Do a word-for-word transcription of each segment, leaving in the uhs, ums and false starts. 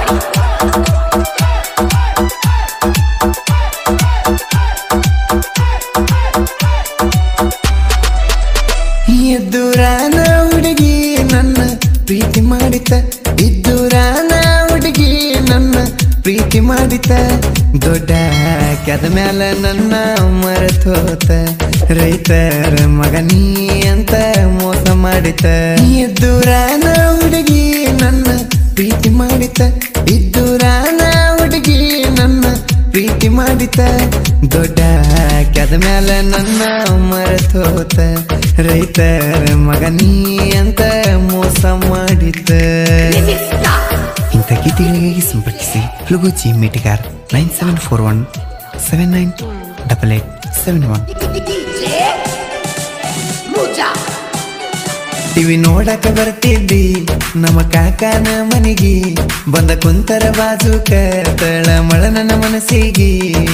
ಎದ್ದೂರಾನ ಹುಡುಗಿ ನನ್ನ ಪ್ರೀತಿ ಮಾಡಿತ ಇದ್ದೂರಾನ ಹುಡುಗಿ ನನ್ನ ಪ್ರೀತಿ ಮಾಡಿತ ದೊಡ್ಡ ಕೆದ ಮ್ಯಾಲ ನನ್ನ ಮರೆತೋತ ರೈತರ ಮಗನೀ ಅಂತ ಮೋಸ ಮಾಡಿತ ಎದ್ದೂರಾನ ಹುಡುಗಿ ನನ್ನ ಪ್ರೀತಿ ಮಾಡಿತ ಇದ್ದೂರಾನ ಹುಡುಗಿ ನನ್ನ ಪ್ರೀತಿ ಮಾಡಿತ ದೊಡ್ಡ ಕೆದ ಮ್ಯಾಲ ನನ್ನ ಮರೆತೋತ ರೈತರ ಮಗನೀ ಅಂತ ಮೋಸ ಮಾಡಿತ ಇಂಥ ಗೀತೆಗಳಿಗೆ ಸಂಪರ್ಕಿಸಿ ಲುಗುಚಿ ಮಿಟಿಗಾರ್ nine seven four one seven nine double eight seven one. TV ನೋಡಕ ಬರ್ತಿದ್ದಿ ನಮ್ಮ ಕಾಕನ ಮನಿಗಿ ಬಂದ ಕುಂತರ ಬಾಜುಕ ತಳ ಮಳ ನನ್ನ ಮನಸ್ಸಿಗಿ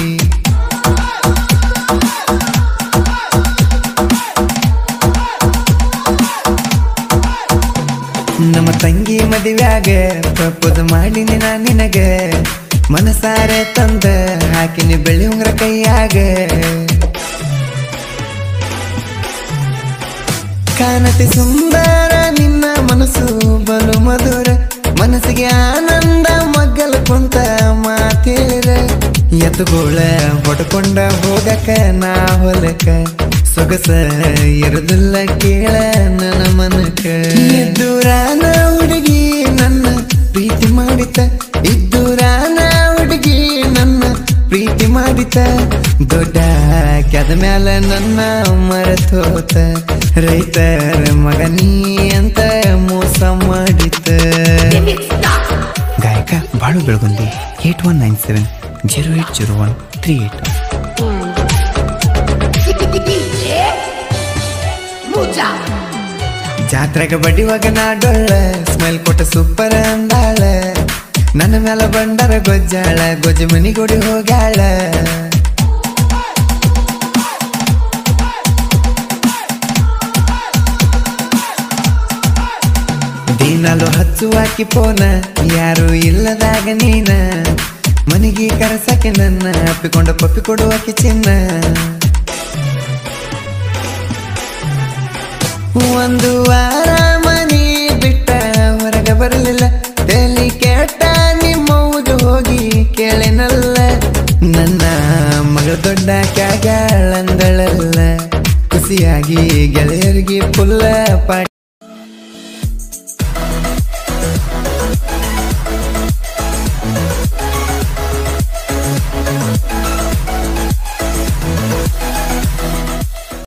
ನಮ್ಮ ತಂಗಿ ಮದುವ್ಯಾಗ ಪ್ರಪೋಸ್ ಮಾಡಿನಿ ನಾ ನಿನಗ ಮನಸಾರೆ ತಂದ ಹಾಕಿನಿ ಬೆಳ್ಳಿ ಉಂಗ್ರ ಕೈಯಾಗ ಕಾಣತಿ ಸುಂದರ ನಿನ್ನ ಮನಸ್ಸು ಬಲು ಮಧುರ ಮನಸ್ಸಿಗೆ ಆನಂದ ಮಗ್ಗಲ ಕುಂತ ಮಾತೇರ ಎತ್ತುಗೋಳ ಹೊಡ್ಕೊಂಡ ಹೋಗಕ ನಾ ಹೊಲಕ ಸೊಗಸ ಇರುದಿಲ್ಲ ಕೇಳ ನನ್ನ ಮನಕ ಇದ್ದೂರಾನ ಹುಡುಗಿ ನನ್ನ ಪ್ರೀತಿ ಮಾಡಿತ ಇದ್ದೂರಾನ ಹುಡುಗಿ ನನ್ನ ಪ್ರೀತಿ ಮಾಡಿತ ದೊಡ್ಡ ಕೆದ ಮ್ಯಾಲ ನನ್ನ ಮರೆತೋತ ರೈತರ ಮಗನೀ ಅಂತ ಮೋಸ ಮಾಡಿತ. ಗಾಯಕ Balu Belagundi eight one nine seven zero eight zero one three eight. ಜಾತ್ರೆಗ ಬಡಿವಾಗ ನಾಡೊಳ್ಳ ಸ್ಮೈಲ್ ಕೊಟ್ಟ ಸೂಪರ್ ಅಂದಾಳ ನನ್ನ ಮ್ಯಾಲ ಬಂಡರ ಗೊಜ್ಜಾಳ ಗೊಜ್ಜ ಮನಿಗೊಡಿ ಹೋಗ್ಯಾಳ ದಿನಾಲು ಹಚ್ಚುವಾಕಿ ಪೋನ ಯಾರು ಇಲ್ಲದಾಗ ನೀನ ಮನಿಗೆ ಕರಸಕ್ಕೆ ನನ್ನ ಅಪ್ಪಿಕೊಂಡ ಪಪ್ಪಿ ಕೊಡುವಾಕಿ ಚಿನ್ನ ಒಂದು ವಾರ ಮನಿ ಬಿಟ್ಟ ಹೊರಗೆ ಬರಲಿಲ್ಲ ತಲೆ ಕೆಟ್ಟ ನಿಮ್ಮವ್ವಗೆ ಹೋಗಿ ಕೇಳೆನಲ್ಲ ನನ್ನ ಮಗಳ ದೊಡ್ಡ ಕ್ಯಾಗಳಂದಳಲ್ಲ ಖುಷಿಯಾಗಿ ಗೆಳೆಯರಿಗೆ ಫುಲ್ಲ ಪಾರ್ಟಿ